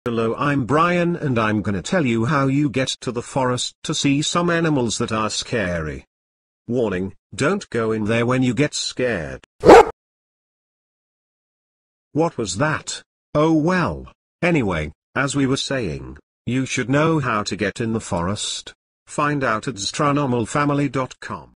Hello, I'm Brian and I'm gonna tell you how you get to the forest to see some animals that are scary. Warning, don't go in there when you get scared. What was that? Oh well. Anyway, as we were saying, you should know how to get in the forest. Find out at xtranormalfamily.com.